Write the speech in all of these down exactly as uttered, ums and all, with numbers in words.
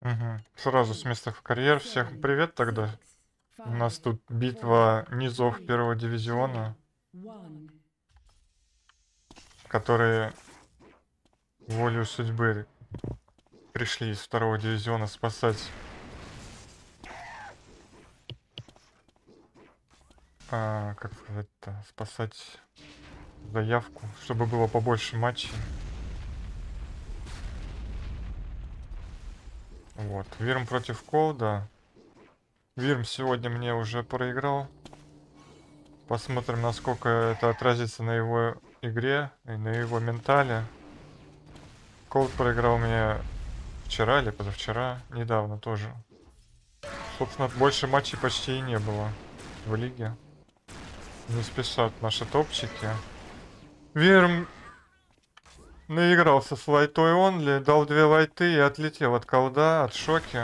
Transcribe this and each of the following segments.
Угу. Сразу с места в карьер. Всех привет тогда. У нас тут битва низов первого дивизиона, которые волею судьбы пришли из второго дивизиона спасать, а, как сказать-то, спасать заявку, чтобы было побольше матчей. Вот. Вирм против Колда. Вирм сегодня мне уже проиграл. Посмотрим, насколько это отразится на его игре и на его ментале. Колд проиграл мне вчера или позавчера, недавно тоже. Собственно, больше матчей почти и не было в лиге. Не спешат наши топчики. Вирм наигрался с лайтой онли, дал две лайты и отлетел от колда, от шоки.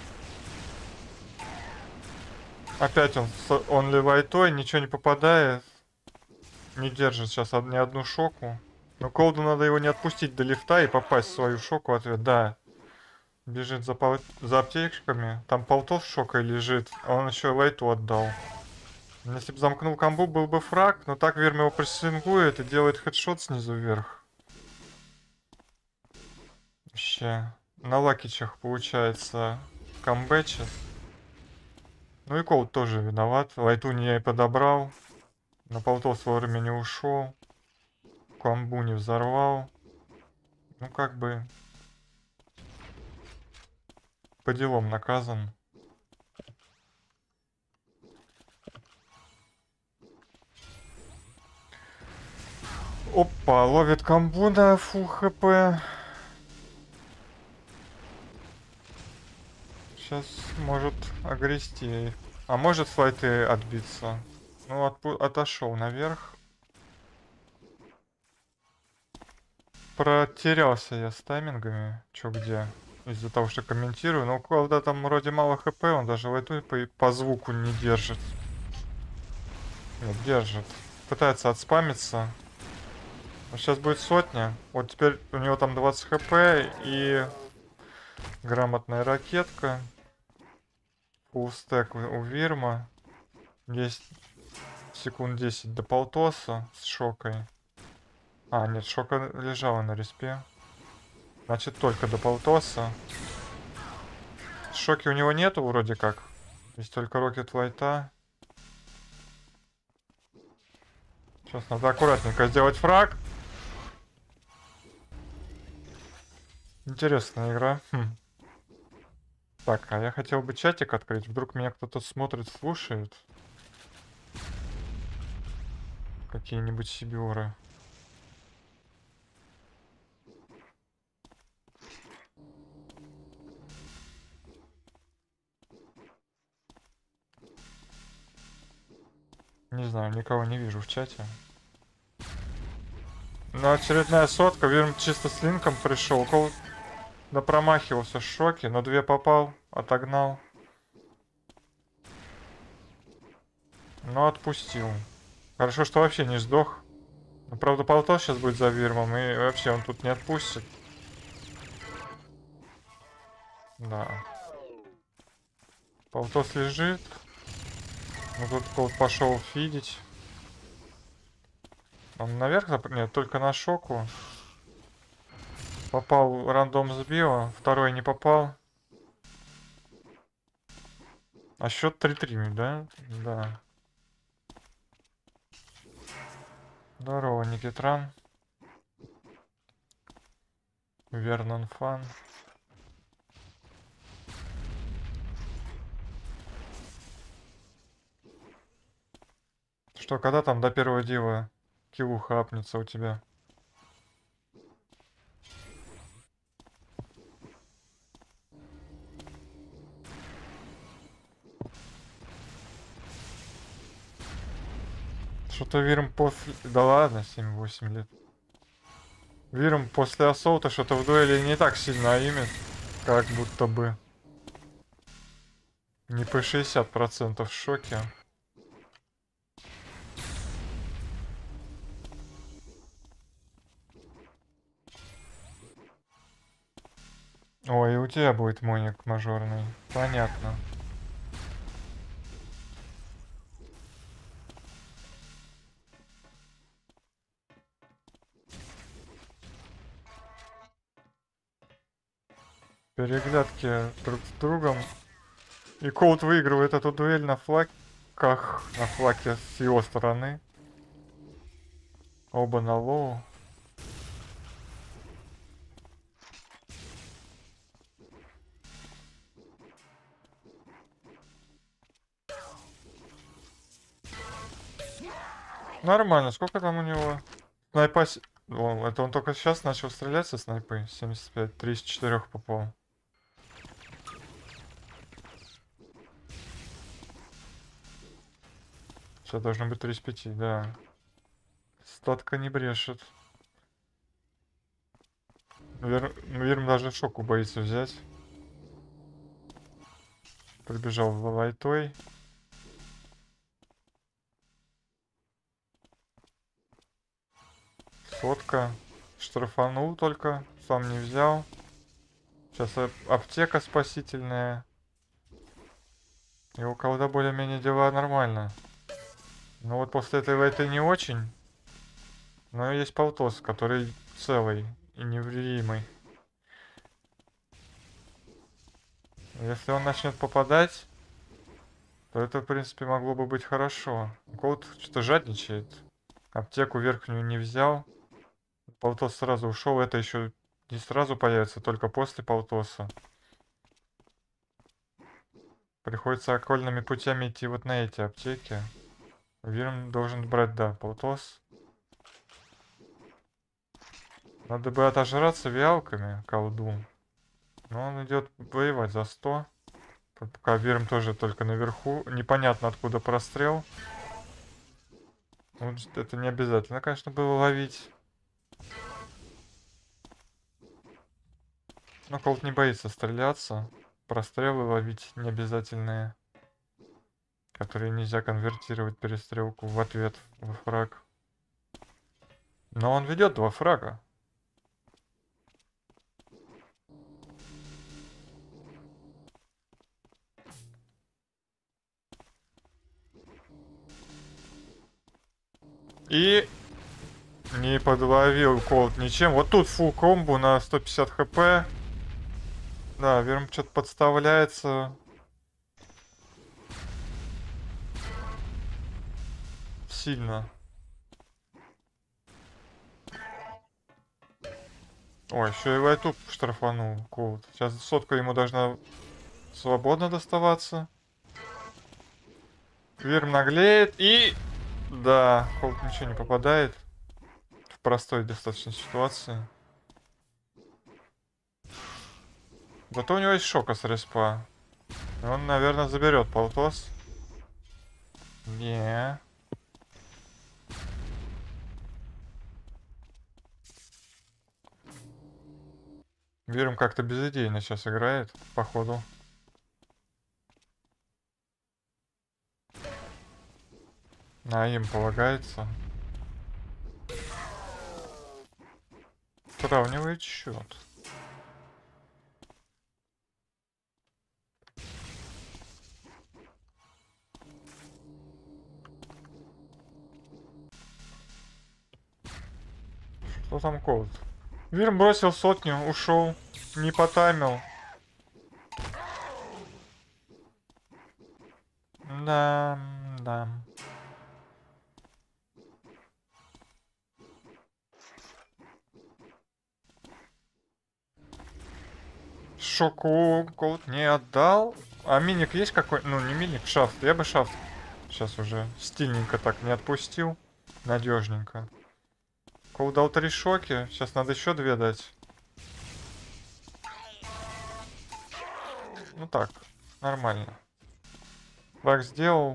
Опять он с онли лайтой, ничего не попадает. Не держит сейчас ни одну шоку. Но колду надо его не отпустить до лифта и попасть в свою шоку в ответ. Да. Бежит за, пол... за аптечками. Там полтос шокой лежит, а он еще лайту отдал. Если бы замкнул комбу, был бы фраг, но так Вирм его прессингует и делает хедшот снизу вверх. Вообще, на лакичах получается камбэчит. Ну и Колд тоже виноват. Лайту не подобрал. На полтос вовремя не ушел. Камбу не взорвал. Ну как бы по делам наказан. Опа, ловит камбу на фул хп. Сейчас может огрести. А может с лайты отбиться. Ну, отошел наверх. Протерялся я с таймингами. Чё где? Из-за того, что комментирую. Но у Колда там вроде мало хп, он даже лайту по, по звуку не держит. Нет, держит. Пытается отспамиться. Но сейчас будет сотня. Вот теперь у него там двадцать хп и грамотная ракетка. Фуллстек у Вирма. Есть секунд десять до полтоса с шокой. А, нет, шока лежала на респе. Значит, только до полтоса. Шоки у него нету вроде как. Есть только рокет лайта. Сейчас надо аккуратненько сделать фраг. Интересная игра. Хм. Так, а я хотел бы чатик открыть. Вдруг меня кто-то смотрит, слушает. Какие-нибудь сибиоры. Не знаю, никого не вижу в чате. Ну, очередная сотка. Вирм чисто с линком пришел. Кол... Да промахивался в шоке, но две попал, отогнал. Но отпустил. Хорошо, что вообще не сдох. Но, правда, полтос сейчас будет за Вирмом, и вообще он тут не отпустит. Да. Полтос лежит. Ну тут Колд пошел фидить. Он наверх зап... Нет, только на шоку. Попал рандом с био, второй не попал. А счет три-три, да? Да. Здорово, Никитран. Вернон Фан. Что, когда там до первого дива килуха апнется у тебя? Что-то Вирм после... Да ладно, семь-восемь лет. Вирм после ассолта что-то в дуэли не так сильно имит, как будто бы. Не по шестьдесят процентов в шоке. Ой, и у тебя будет моник мажорный. Понятно. Переглядки друг с другом. И Коут выигрывает эту дуэль на флаках. На флаке с его стороны. Оба на лоу. Нормально, сколько там у него? Снайпа... с- О, это он только сейчас начал стрелять со снайпы. семьдесят пять, тридцать четыре попал. Сейчас должно быть тридцать пять, да. Статка не брешет. Вер... Вирм даже шоку боится взять. Прибежал в лайтой. Сотка. Штрафанул только. Сам не взял. Сейчас аптека спасительная. И у кого-то более-менее дела нормально. Но вот после этой лайты не очень. Но есть полтос, который целый и невредимый. Если он начнет попадать, то это, в принципе, могло бы быть хорошо. Кот что-то жадничает. Аптеку верхнюю не взял. Полтос сразу ушел. Это еще не сразу появится, только после полтоса. Приходится окольными путями идти вот на эти аптеки. Вирм должен брать, да, полтос. Надо бы отожраться виалками колду. Но он идет воевать за сто. Пока Вирм тоже только наверху. Непонятно откуда прострел. Вот это не обязательно, конечно, было ловить. Но Колд не боится стреляться. Прострелы ловить не обязательные. Которые нельзя конвертировать перестрелку в ответ во фраг. Но он ведет два фрага. И не подловил Колд ничем. Вот тут фул комбо на сто пятьдесят хп. Да, Вирм что-то подставляется. Сильно. Ой, еще и лайту штрафанул Колд. Сейчас сотка ему должна свободно доставаться. Вирм наглеет и... Да, Колд ничего не попадает. В простой достаточно ситуации. Зато у него есть шока с респа. И он, наверное, заберет полтос. Не. Вирм как-то безыдейно сейчас играет, походу. А им полагается. Сравнивает счет. Что там Колд? Вирм бросил сотню, ушел. Не потаймил. Да, да. Шоку Колд не отдал. А миник есть какой? Ну, не миник, шафт. Я бы шафт сейчас уже стильненько так не отпустил. Надежненько. Колд дал три шоки. Сейчас надо еще две дать. Ну так, нормально. Фраг сделал.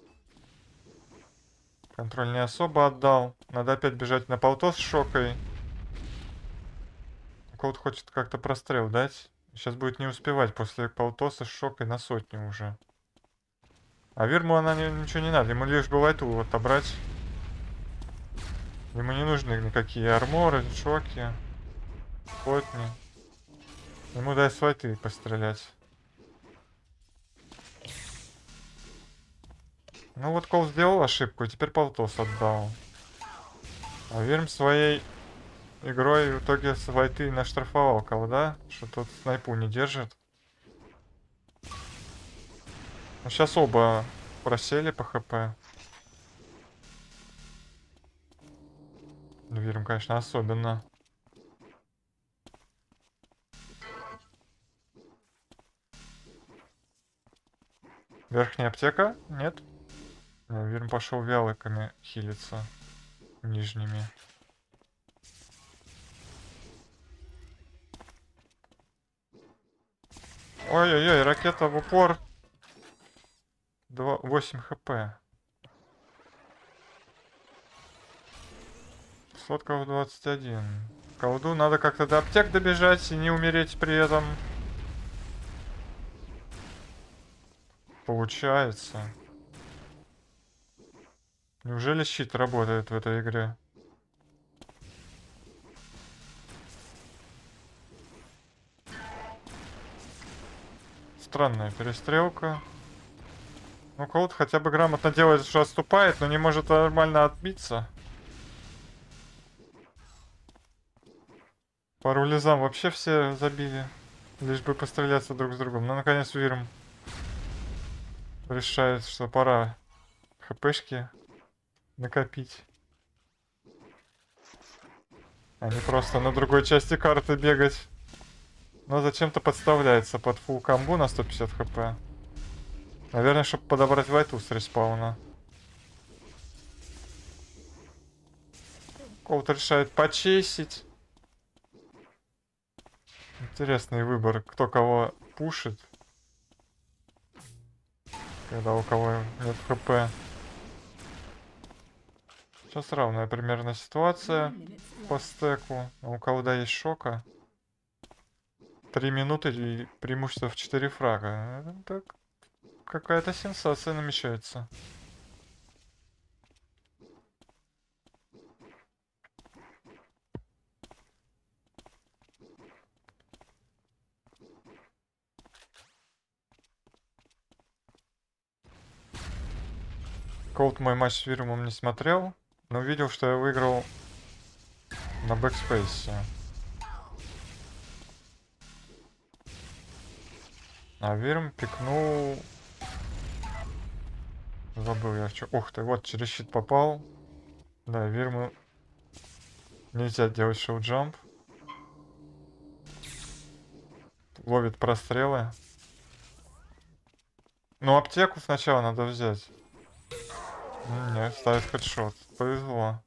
Контроль не особо отдал. Надо опять бежать на полтос с шокой. Колд хочет как-то прострел дать. Сейчас будет не успевать после полтоса с шокой на сотню уже. А Вирму она не, ничего не надо. Ему лишь бы лайту вот отобрать. Ему не нужны никакие арморы, шоки, сотни. Ему дай с войты пострелять. Ну вот Кол сделал ошибку, и теперь Полтос отдал. А Вирм своей игрой в итоге с войты наштрафовал Колда, что тот снайпу не держит. Ну, сейчас оба просели по хп. Вирм, конечно, особенно. Верхняя аптека? Нет. Вирм пошел вялыками хилиться. Нижними. Ой-ой-ой, ракета в упор. восемь хп. Сотков двадцать один. Колду надо как-то до аптек добежать и не умереть при этом. Получается. Неужели щит работает в этой игре? Странная перестрелка. Ну, Колд хотя бы грамотно делает, что отступает, но не может нормально отбиться. По рулезам вообще все забили. Лишь бы постреляться друг с другом. Но наконец Вирм решает, что пора хпшки накопить. А не просто на другой части карты бегать. Но зачем-то подставляется под фулл комбу на сто пятьдесят хп. Наверное, чтобы подобрать вайту с респауна. Колд решает почесить. Интересный выбор, кто кого пушит. Когда у кого нет хп. Сейчас равная примерно ситуация по стеку. У Колда есть шока. Три минуты и преимущество в четыре фрага. Так, какая-то сенсация намечается. Колд мой матч с Вирмом не смотрел, но видел, что я выиграл на бэкспейсе. А Вирм пикнул... Забыл я в чё. Ух ты, вот через щит попал. Да, Вирму нельзя делать шоу-джамп. Ловит прострелы. Ну, аптеку сначала надо взять. Нет, ставит хедшот. Повезло.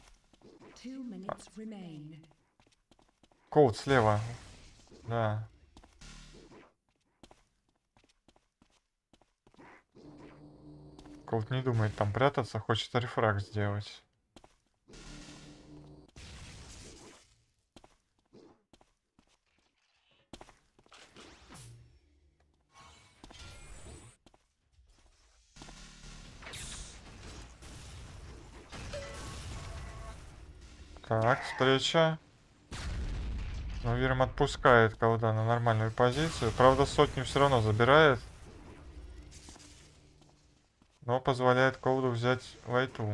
Колд слева. Да. Колд не думает там прятаться, хочет рефраг сделать. Так, встреча. Но Вирм отпускает Колда на нормальную позицию. Правда, сотню все равно забирает. Но позволяет Колду взять вайту.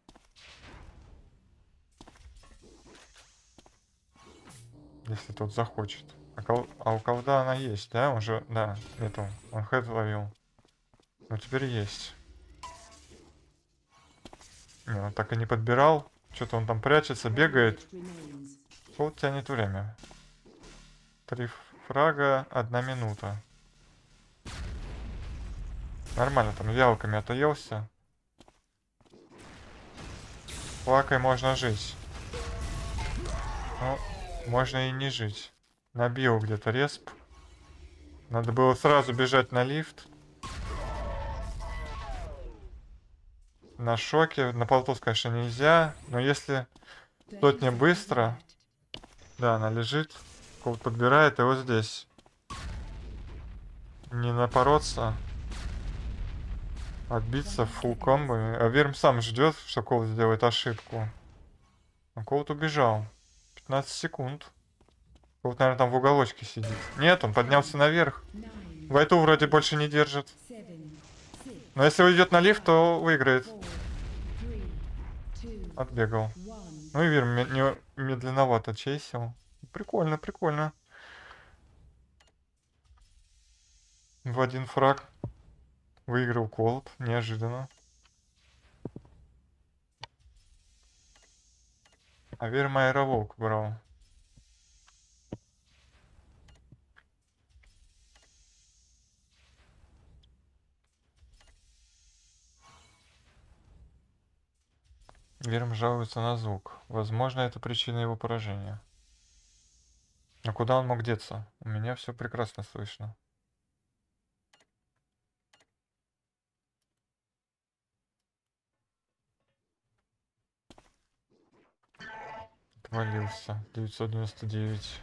Если тот захочет. А, кол... а у Колда она есть, да? Он же... Да, эту. Он хэт ловил. Но теперь есть. Не, он так и не подбирал. Что-то он там прячется, бегает. Колд тянет время. Три фрага, одна минута. Нормально, там вялками отоелся. Флакой можно жить. Ну, можно и не жить. Набил где-то респ. Надо было сразу бежать на лифт. На шоке. На полтос, конечно, нельзя. Но если сотня быстро... Да, она лежит. Колд подбирает его здесь. Не напороться. Отбиться в фулл комбо. А Вирм сам ждет, что Колд сделает ошибку. А Колд убежал. пятнадцать секунд. Вот, наверное, там в уголочке сидит. Нет, он поднялся наверх. Вайту вроде больше не держит. Но если уйдет на лифт, то выиграет. Отбегал. Ну и Вир не медленновато чейсил. Прикольно, прикольно. В один фраг выиграл Колд. Неожиданно. А Вир Майроволк брал. Вирм жалуется на звук. Возможно, это причина его поражения. А куда он мог деться? У меня все прекрасно слышно. Отвалился. девятьсот девяносто девять.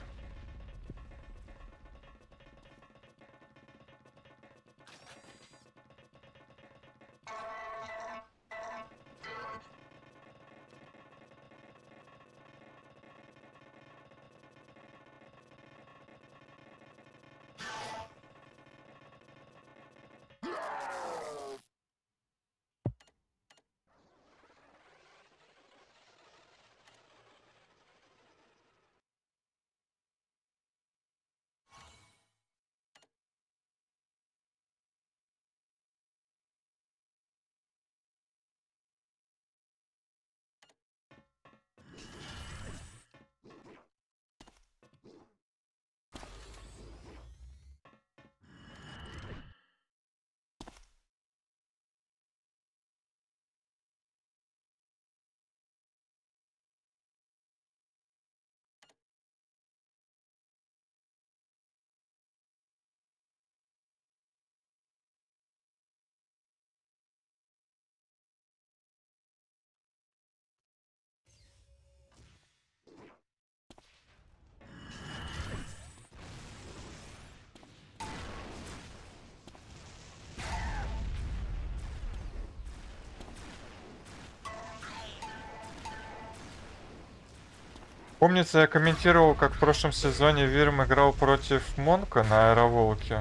Помнится, я комментировал, как в прошлом сезоне Вирм играл против Монка на Аэроволке.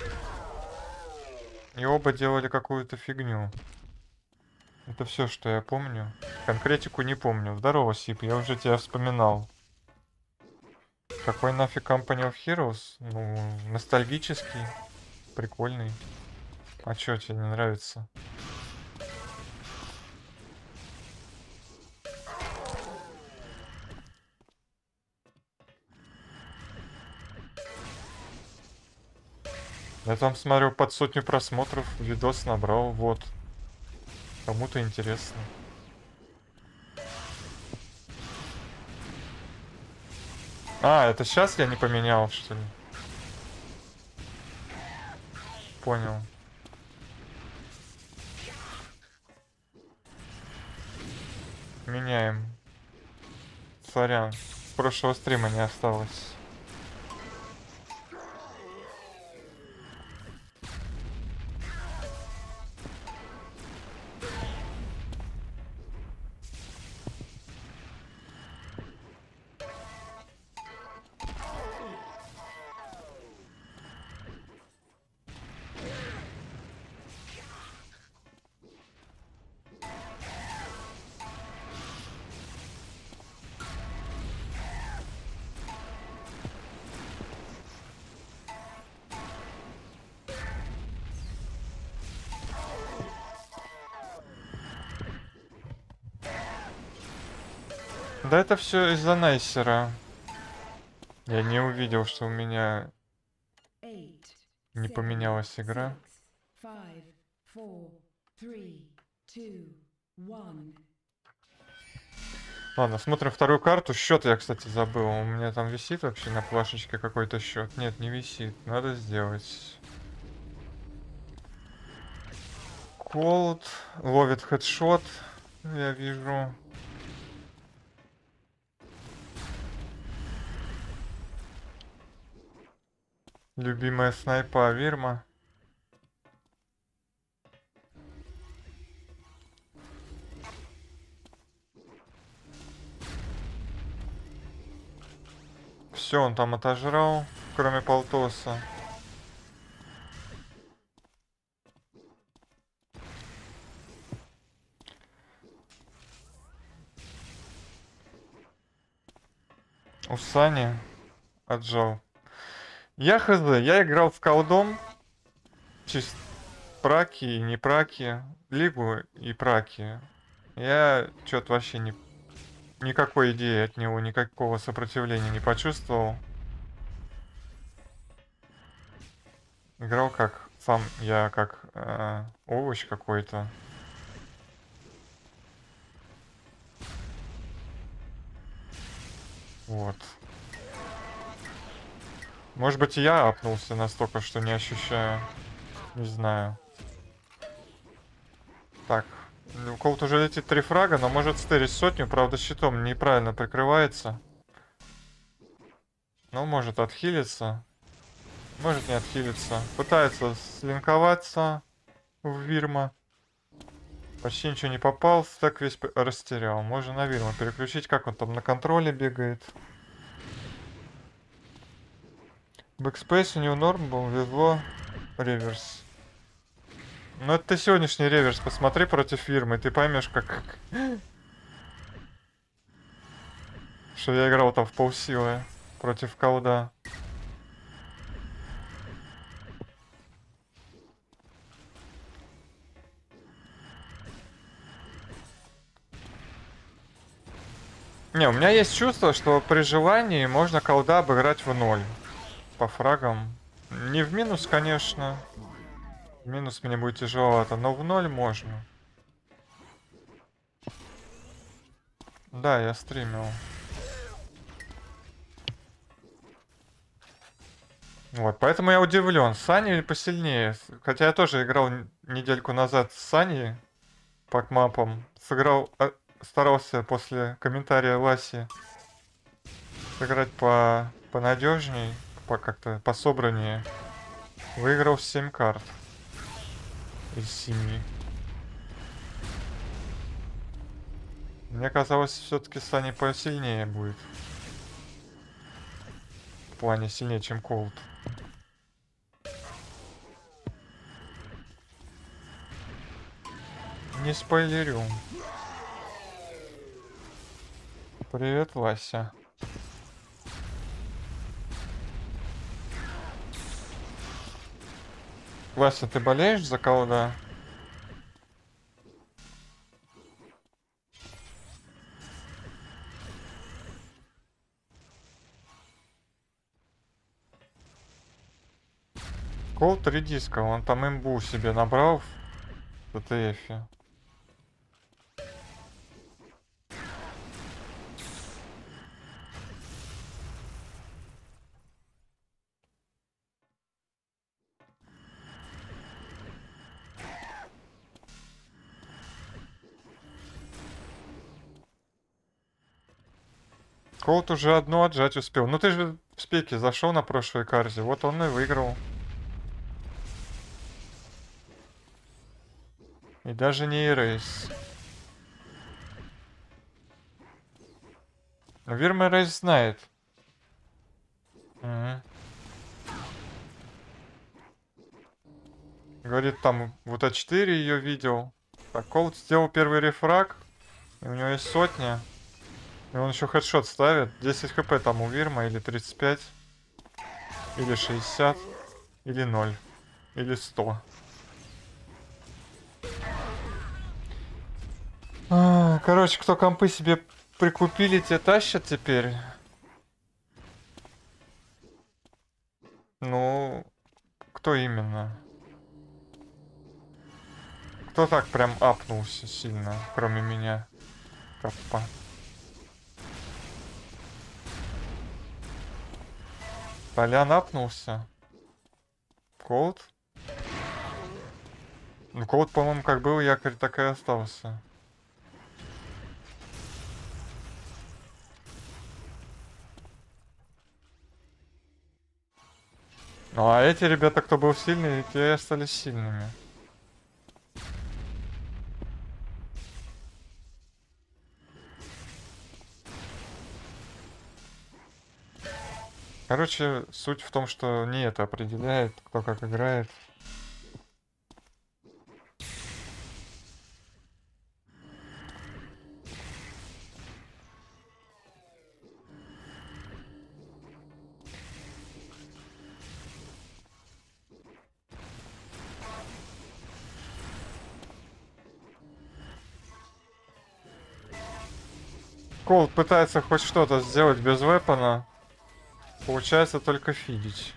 И оба делали какую-то фигню. Это все, что я помню. Конкретику не помню. Здорово, Сип, я уже тебя вспоминал. Какой нафиг Company of Heroes? Ну, ностальгический. Прикольный. А чё тебе не нравится? Я там смотрю, под сотню просмотров видос набрал, вот. Кому-то интересно. А, это сейчас я не поменял, что ли? Понял. Меняем. Сорян, с прошлого стрима не осталось. Да это все из-за Найсера. Я не увидел, что у меня не поменялась игра. Ладно, смотрим вторую карту. Счет я, кстати, забыл. У меня там висит вообще на плашечке какой-то счет. Нет, не висит. Надо сделать. Колд ловит хедшот. Я вижу. Любимая снайпа Вирма. Все, он там отожрал, кроме Полтоса. У Сани отжал. Я хз, я играл в колдом. Чисто праки и не праки. Лигу и праки. Я что-то вообще не... Никакой идеи от него, никакого сопротивления не почувствовал. Играл как... Сам я как э, овощ какой-то. Вот. Может быть, и я апнулся настолько, что не ощущаю. Не знаю. Так. У кого-то уже летит три фрага, но может стырить сотню. Правда, щитом неправильно прикрывается. Ну, может отхилиться. Может не отхилиться. Пытается слинковаться в Вирма. Почти ничего не попал. Так весь растерял. Можно на Вирма переключить. Как он там на контроле бегает. Бэкспейс у него норм был. Везло. Реверс. Ну это ты сегодняшний реверс посмотри против Вирмы. И ты поймешь, как... Что я играл там в полсилы против колда. Не, у меня есть чувство, что при желании можно колда обыграть в ноль. По фрагам. Не в минус, конечно. В минус мне будет тяжеловато, но в ноль можно. Да, я стримил. Вот, поэтому я удивлен. Сани посильнее. Хотя я тоже играл недельку назад с Сани по мапам. Сыграл, старался после комментария Ласи сыграть по понадежней, по как-то пособраннее. Выиграл семь карт из семи. Мне казалось, все-таки Сани посильнее будет. В плане сильнее, чем Колд. Не спойлерю. Привет, Вася. Вася, ты болеешь за колда? Колд три диска, он там имбу себе набрал в ТТФе. Колд уже одну отжать успел. Ну ты же в спеке зашел на прошлой карте, вот он и выиграл. И даже не эрейс. Вирма эрейс знает. Угу. Говорит, там вот А четыре ее видел. Так, Колд сделал первый рефраг. И у него есть сотня. И он еще хедшот ставит. десять хп там у Вирма, или тридцать пять. Или шестьдесят. Или ноль. Или сто. А, короче, кто компы себе прикупили, те тащат теперь. Ну, кто именно? Кто так прям апнулся сильно, кроме меня? Каппа. Толян апнулся. Колд? Ну, Колд, по-моему, как был якорь, так и остался. Ну, а эти ребята, кто был сильный, те остались сильными. Короче, суть в том, что не это определяет, кто как играет. Колд пытается хоть что-то сделать без вепона. Получается только фидить.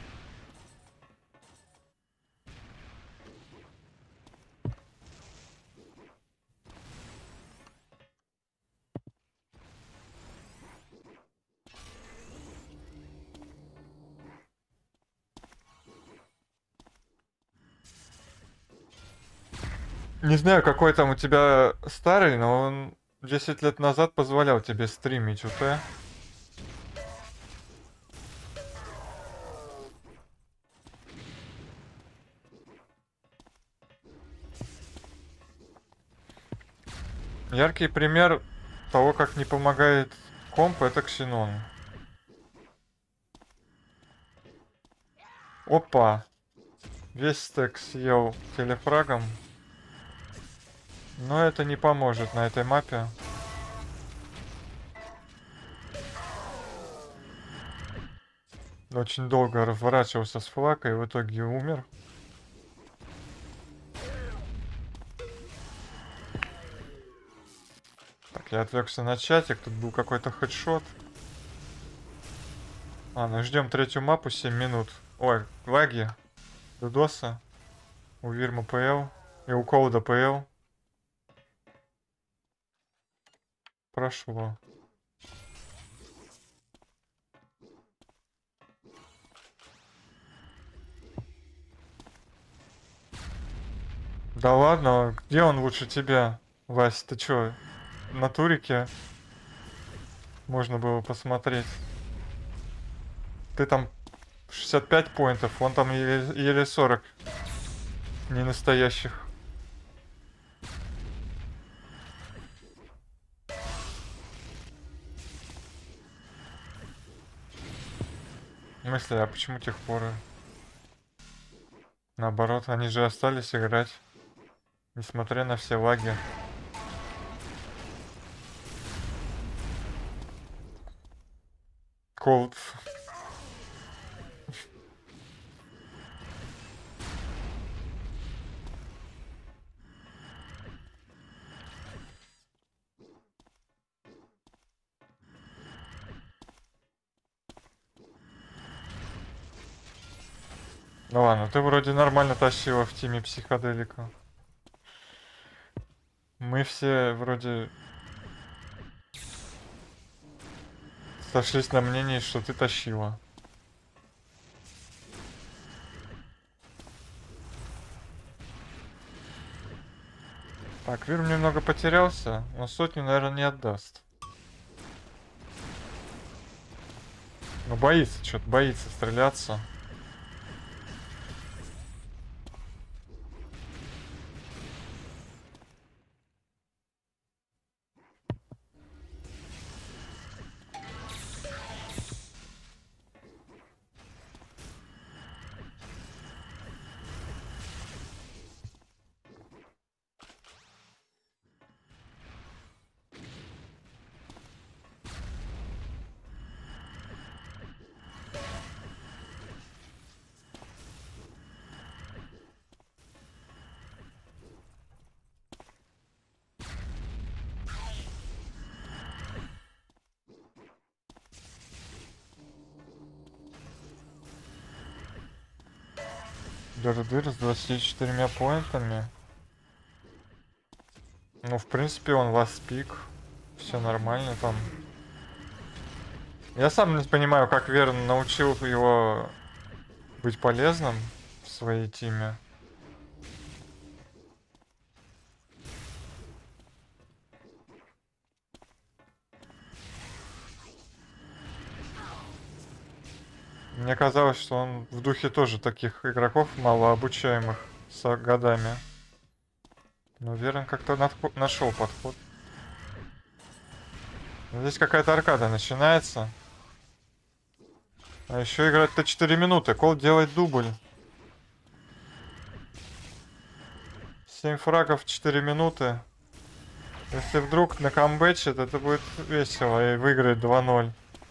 Не знаю, какой там у тебя старый, но он десять лет назад позволял тебе стримить УТ. Яркий пример того, как не помогает комп, это Ксенон. Опа! Весь стек съел телефрагом. Но это не поможет на этой мапе. Очень долго разворачивался с флага и в итоге умер. Так, я отвлекся на чатик, тут был какой-то хедшот. Ладно, ждем третью мапу, семь минут. Ой, лаги. Дудоса. У Вирма ПЛ. И у Колда ПЛ. Прошло. Да ладно, где он лучше тебя? Вась, ты чё, на турике? Можно было посмотреть. Ты там шестьдесят пять поинтов, он там еле, еле сорок. Не настоящих. В смысле, а почему тех пор? Наоборот, они же остались играть. Несмотря на все лаги. Колд. Ну ладно, ты вроде нормально тащила в тиме психоделика. Мы все вроде сошлись на мнении, что ты тащила. Так, Вирм немного потерялся, но сотню, наверное, не отдаст. Ну боится, что-то боится стреляться. Дыр-дыр с двадцатью четырьмя поинтами. Ну, в принципе, он вас пик. Все нормально там. Я сам не понимаю, как Верн научил его быть полезным в своей тиме. Мне казалось, что он в духе тоже таких игроков малообучаемых с годами. Но Верн как-то нашел подход. Здесь какая-то аркада начинается. А еще играть-то четыре минуты. Кол делает дубль. семь фрагов в четыре минуты. Если вдруг на камбэчит, это будет весело и выиграет два ноль.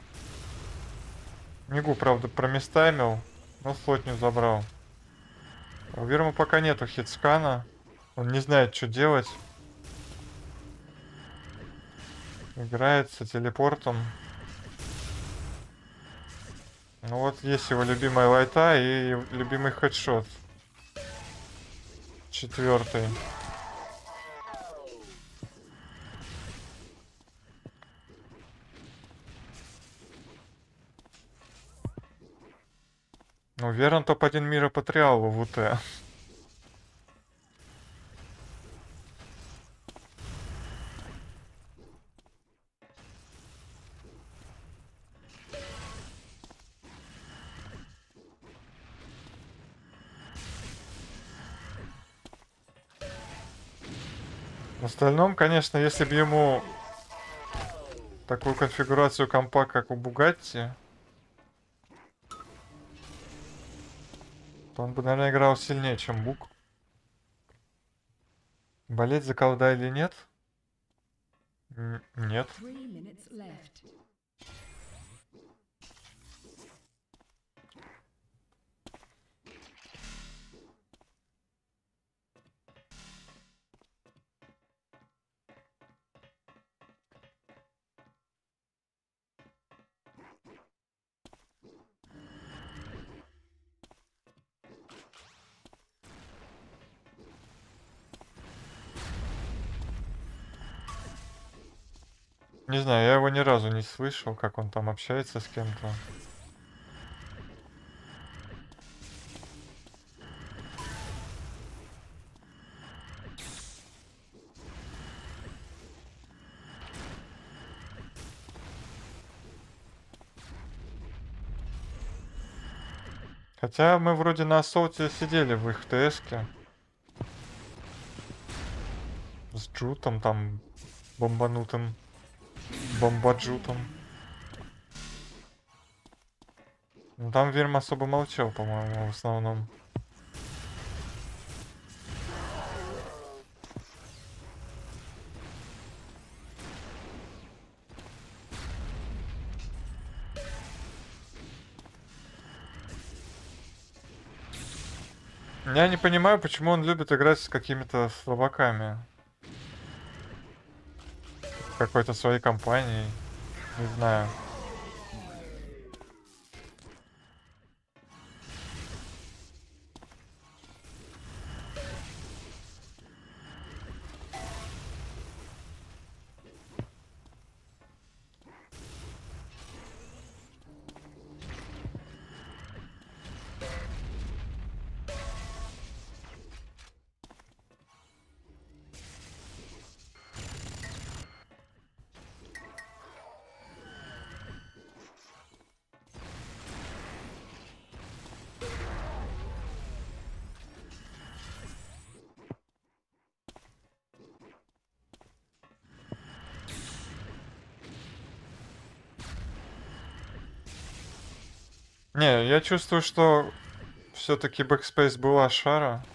Нигу, правда, промистаймил, но сотню забрал. У Вирма пока нету хитскана. Он не знает, что делать. Играется телепортом. Ну вот есть его любимая лайта и любимый хедшот. Четвертый. Ну, Верон топ один мира по триалу в УТ. В остальном, конечно, если бы ему такую конфигурацию компа, как у Бугатти, то он бы, наверное, играл сильнее, чем Бук. Болеть за колда или нет? Н нет. Не знаю, я его ни разу не слышал, как он там общается с кем-то. Хотя мы вроде на ассолте сидели в их ТСке. С Джутом там, бомбанутым. Бомбаджутом. Ну, там Вирм особо молчал, по-моему, в основном. Я не понимаю, почему он любит играть с какими-то слабаками. Какой-то своей компанией. Не знаю. Не, я чувствую, что все-таки бэкспейс была шара.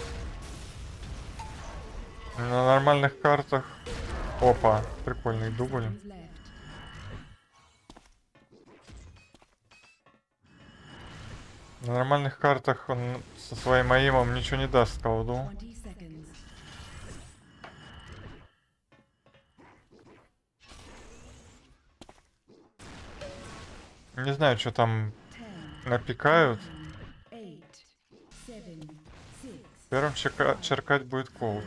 На нормальных картах. Опа, прикольный дубль. На нормальных картах он со своим аимом ничего не даст колду. Не знаю, что там напекают. Первым черка черкать будет колд.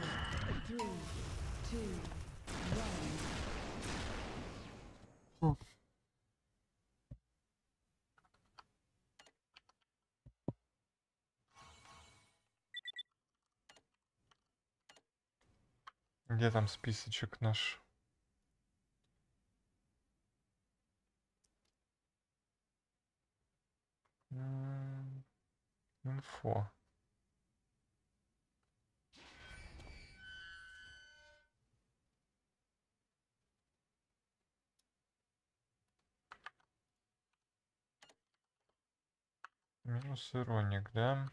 Где там списочек наш? Инфо. Минус ироник, да?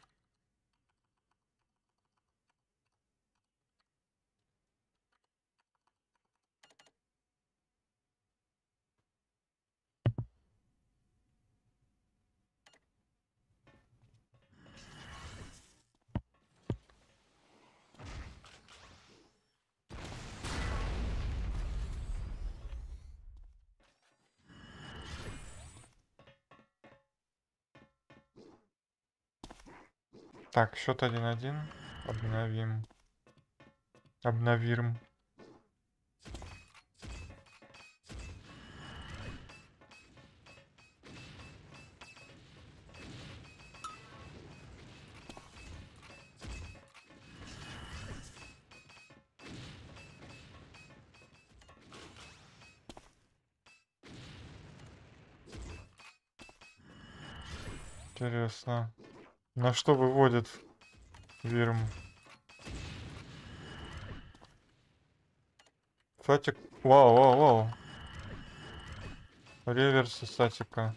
Так, счет один-один. Обновим. Обновим. Интересно. На что выводит Вирм? Сатик. Вау, вау, вау. Реверс из Сатика.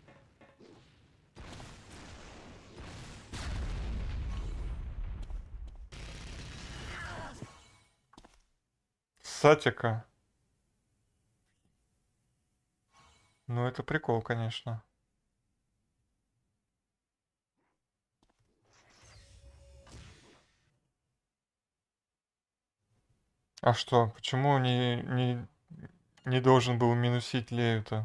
Сатика. Ну, это прикол, конечно. А что? Почему не, не, не должен был минусить Лею-то?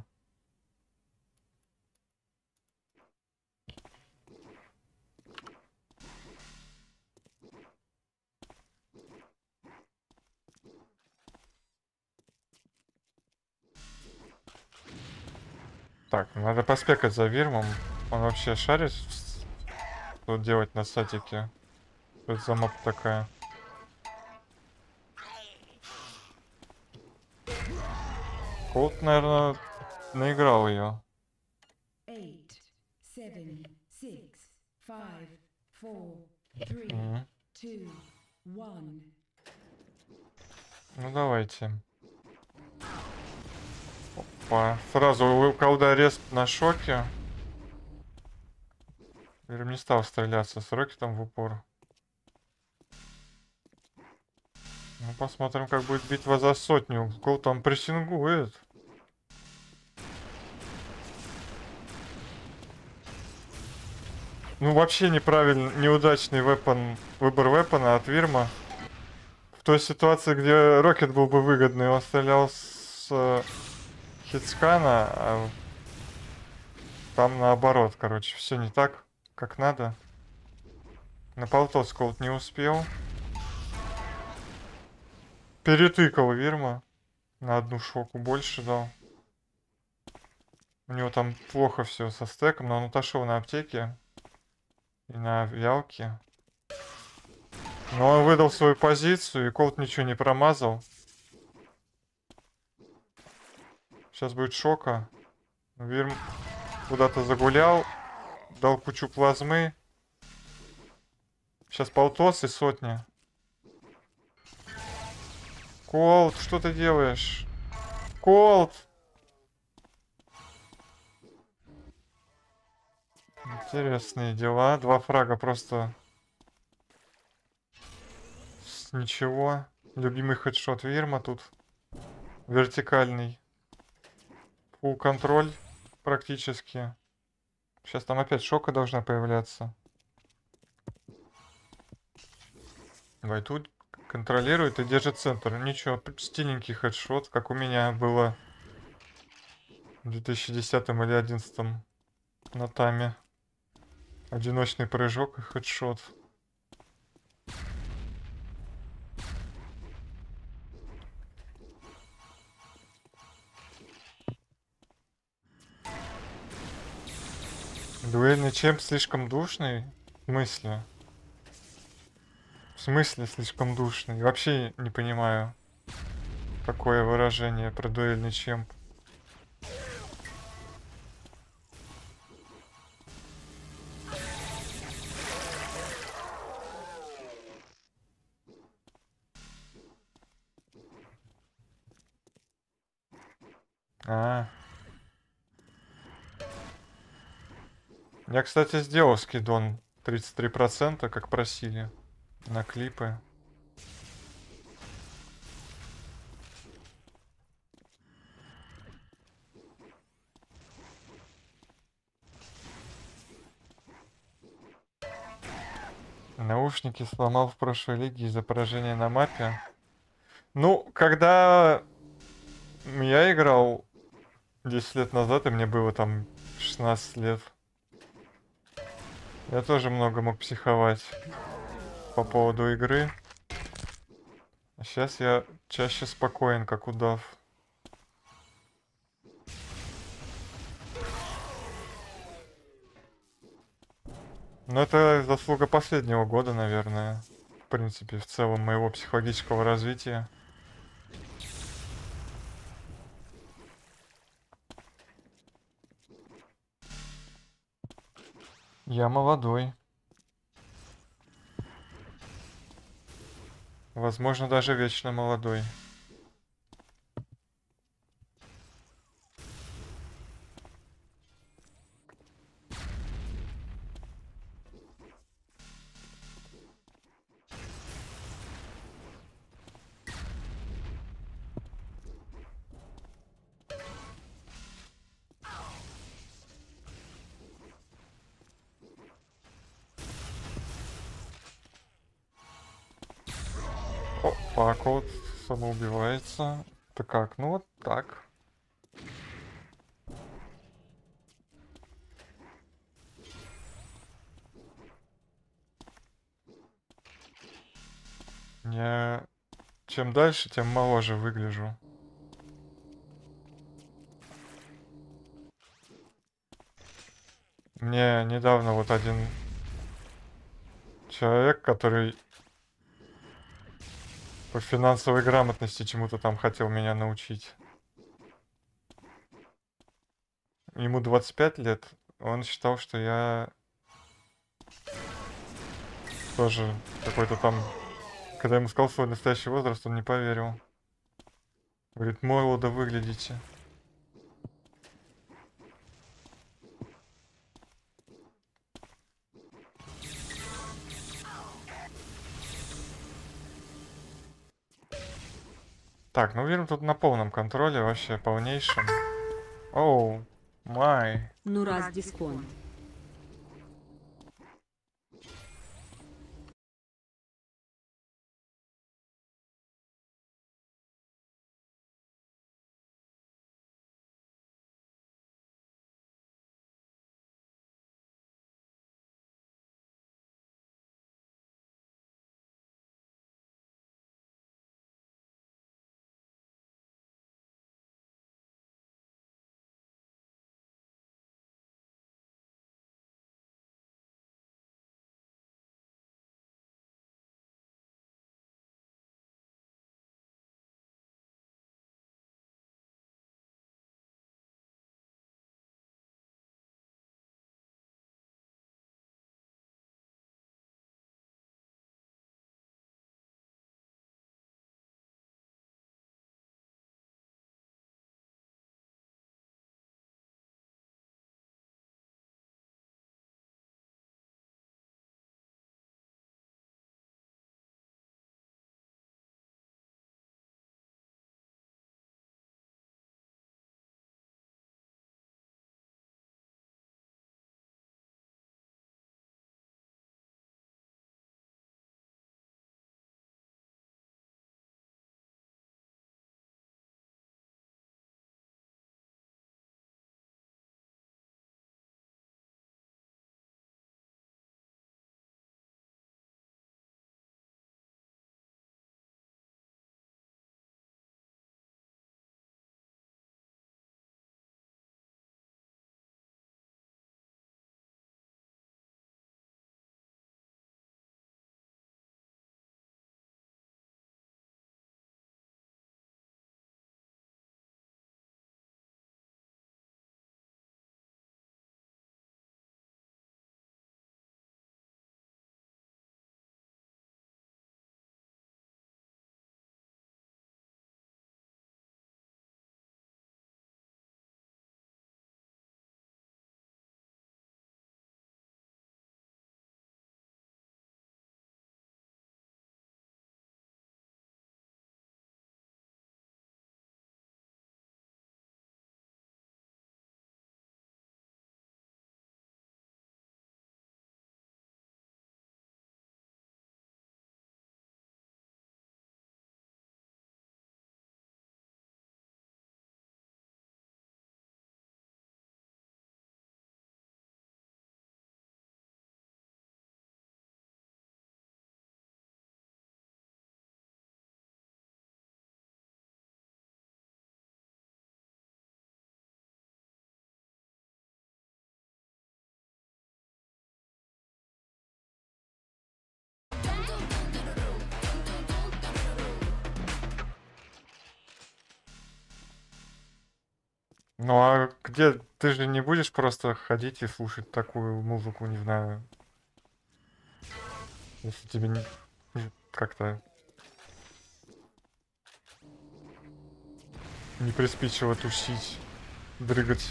Так, надо поспекать за Вирмом. Он вообще шарит, что делать на Сатике? Что это за моб такая? Колт, наверное, наиграл ее. Eight, seven, six, five, four, three, Мгм. two, one. Ну давайте. Опа. Сразу у колда арест на шоке. Вирм не стал стреляться с рокетом в упор. Ну, посмотрим, как будет битва за сотню. Кол там прессингует. Ну, вообще неправильный, неудачный вепон, выбор вепона от Вирма. В той ситуации, где рокет был бы выгодный, он стрелял с э, хитскана, а там наоборот, короче, все не так, как надо. На полтос Колт не успел. Перетыкал Вирма. На одну шоку больше дал. У него там плохо все со стеком, но он отошел на аптеке и на вялке. Но он выдал свою позицию, и Колт ничего не промазал. Сейчас будет шока. Вирм куда-то загулял, дал кучу плазмы. Сейчас полтос и сотня. Колт, что ты делаешь? Колт! Интересные дела. Два фрага просто с ничего. Любимый хедшот Вирма тут. Вертикальный. Фулл контроль практически. Сейчас там опять шока должна появляться. Давай тут контролирует и держит центр. Ничего, стильненький хедшот, как у меня было в две тысячи десятом или две тысячи одиннадцатом на таме. Одиночный прыжок и хедшот. Дуэльный чемп слишком душный? В смысле? В смысле слишком душный? Вообще не понимаю такое выражение про дуэльный чемп. А, Я, кстати, сделал скидон тридцать три процента, как просили, на клипы. Наушники сломал в прошлой лиге из-за поражения на мапе. Ну, когда я играл десять лет назад, и мне было там шестнадцать лет, я тоже много мог психовать по поводу игры. А сейчас я чаще спокоен, как удав. Но это заслуга последнего года, наверное. В принципе, в целом моего психологического развития. Я молодой. Возможно, даже вечно молодой. О, Пако самоубивается. Это как? Ну вот так. Я чем дальше, тем моложе выгляжу. Мне недавно вот один человек, который по финансовой грамотности чему-то там хотел меня научить. Ему двадцать пять лет. Он считал, что я тоже какой-то там... Когда я ему сказал свой настоящий возраст, он не поверил. Говорит, молодо выглядите. Так, ну Вирм тут на полном контроле, вообще полнейшем. Оу, май. Ну раз дисконт. Ну а где? Ты же не будешь просто ходить и слушать такую музыку, не знаю. Если тебе не, не- как-то не приспичило тусить, дрыгать.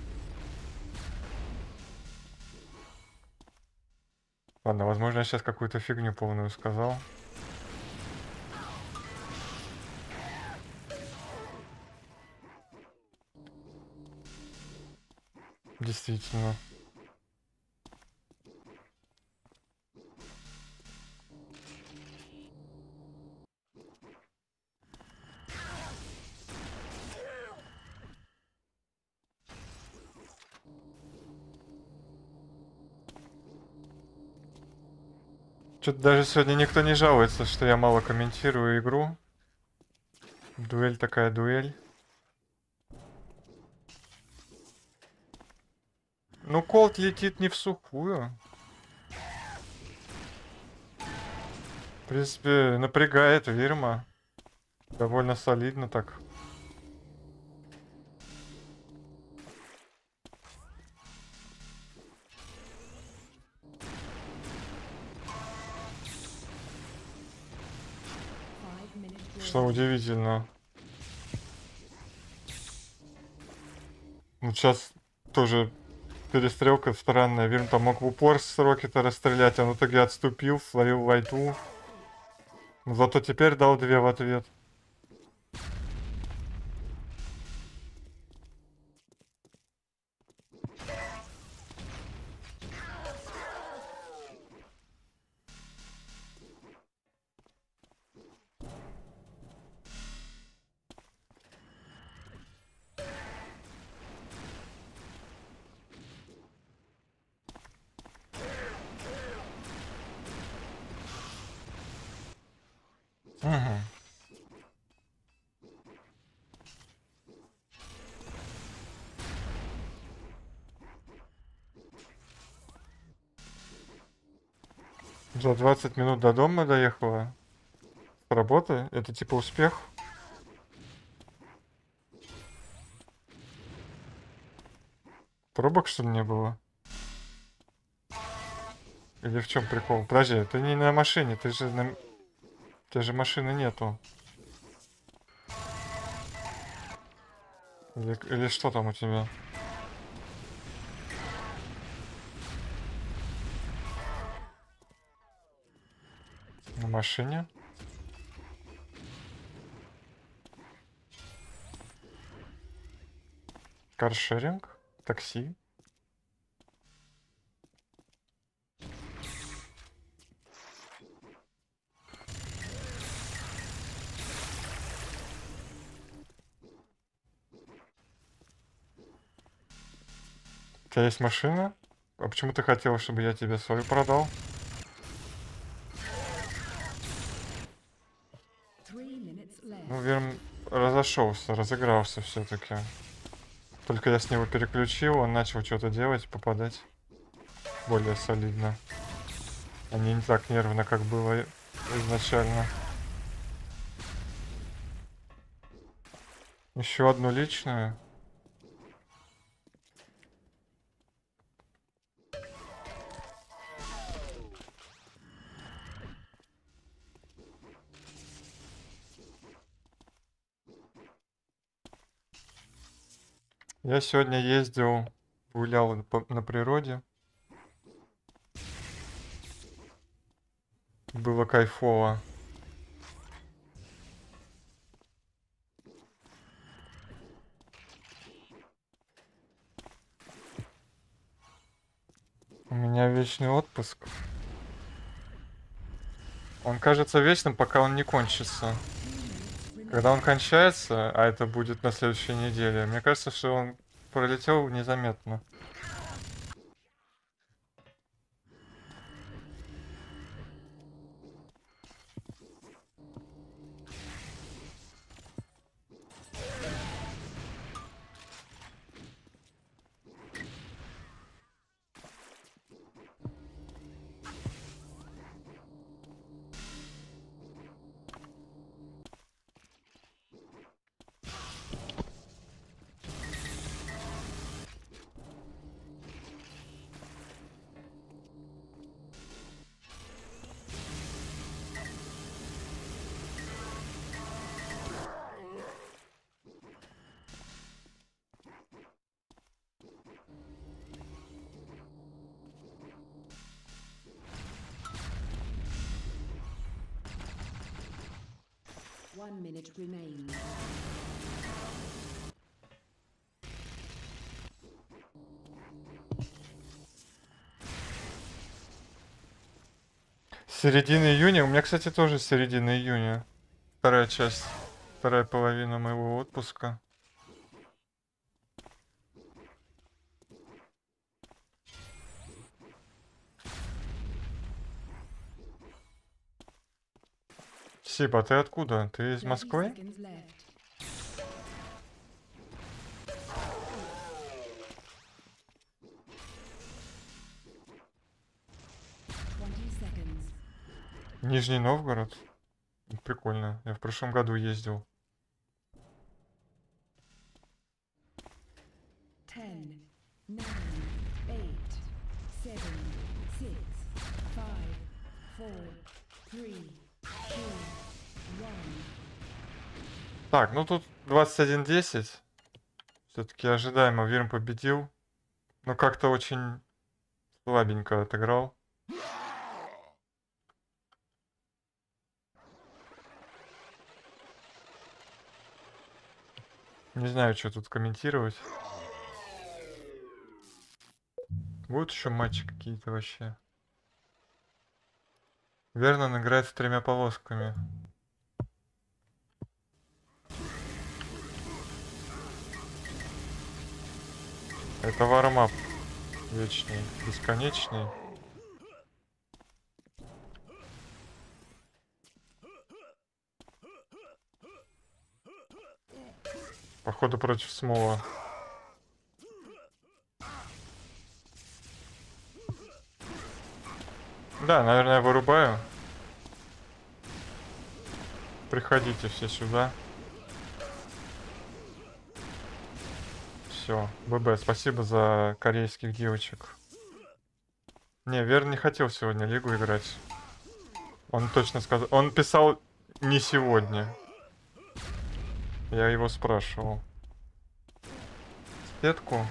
Ладно, возможно, я сейчас какую-то фигню полную сказал. Действительно. Что-то даже сегодня никто не жалуется, что я мало комментирую игру. Дуэль такая дуэль. Ну, Колт летит не в сухую. В принципе, напрягает Вирма. Довольно солидно так. Five minutes Что remaining. удивительно. Ну, сейчас тоже перестрелка странная. Вирм там мог в упор с Рокета расстрелять, а в итоге отступил, словил вайту. Но зато теперь дал две в ответ. Угу. За двадцать минут до дома доехала. С работы? Это типа успех? Пробок, что ли, не было? Или в чем прикол? Подожди, ты не на машине, ты же на... У тебя же машины нету. Или, или что там у тебя? На машине? Каршеринг? Такси? У тебя есть машина? А почему ты хотела, чтобы я тебе свою продал? Three minutes Ну, left. Верм разошелся, разыгрался все-таки. Только я с него переключил, он начал что-то делать, попадать более солидно. А не, не так нервно, как было изначально. Еще одну личную. Я сегодня ездил, гулял по- на природе. Было кайфово. У меня вечный отпуск. Он кажется вечным, пока он не кончится. Когда он кончается, а это будет на следующей неделе, мне кажется, что он пролетел незаметно. One minute remains. Середина июня. У меня, кстати, тоже середина июня. Вторая часть. Вторая половина моего отпуска. Сиба, ты откуда? Ты из thirty Москвы? seconds left. Twenty seconds. Нижний Новгород? Прикольно. Я в прошлом году ездил. Ten, nine, eight, seven, six, five, four, three, two, one. Так, ну тут двадцать один десять. Все-таки ожидаемо Вирм победил. Но как-то очень слабенько отыграл. Не знаю, что тут комментировать. Будут еще матчи какие-то вообще. Вернон играет с тремя полосками. Это вармап вечный, бесконечный. Походу против Смола. Да, наверное, вырубаю. Приходите все сюда. Все, ББ, спасибо за корейских девочек. Не, Вер не хотел сегодня лигу играть. Он точно сказал. Он писал не сегодня. Я его спрашивал. Сетку.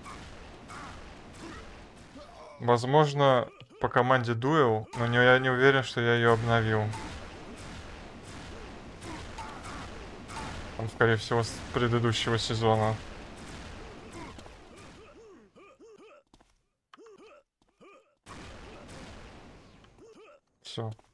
Возможно, по команде Дуэл, но не, я не уверен, что я ее обновил. Он, скорее всего, с предыдущего сезона. Все.